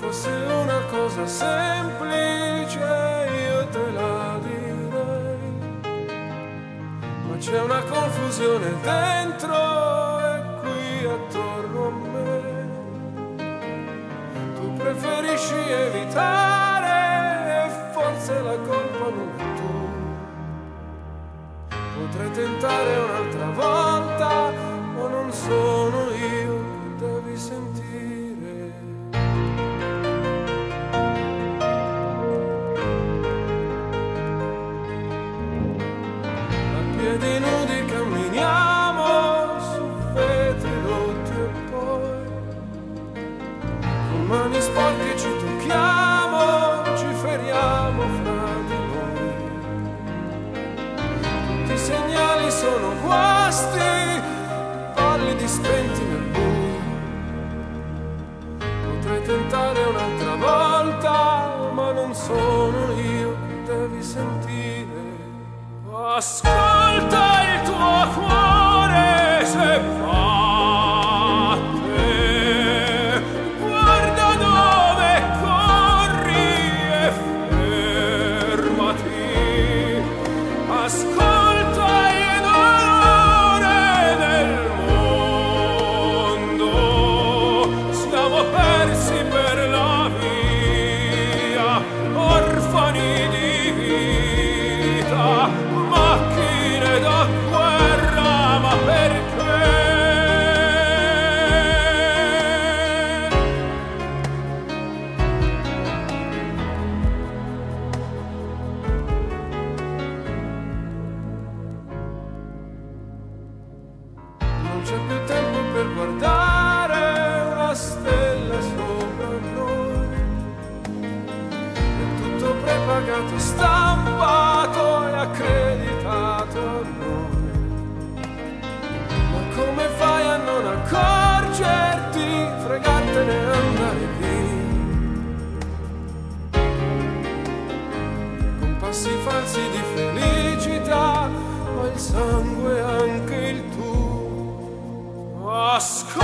fosse una cosa semplice io te la direi, ma c'è una confusione dentro e qui attorno a me. Tu preferisci evitare e forse la colpa non è tua. Potrei tentare un'altra volta, ma non sono io che devi sentire. A piedi nudi camminiamo su vetri rotti e poi con mani sporche ci tocchiamo, ci feriamo fra di noi. Tutti i segnali sono guasti, pallidi spenti nel buio. Potrei tentare un'altra volta, ma non sono io che devi sentire. Ascolta il tuo cuore se batte, guarda dove corri e fermati. Ascolta il dolore del mondo, siamo persi per la via, orfani di vita, macchine da guerra, ma perché? Non c'è più tempo per guardare una stella sopra noi, è tutto prepagato, stampato e accreditato a noi. Ma come fai a non accorgerti, fregartene e andare via? Con passi falsi di felicità, ma il sangue è anche il tuo. Ascolta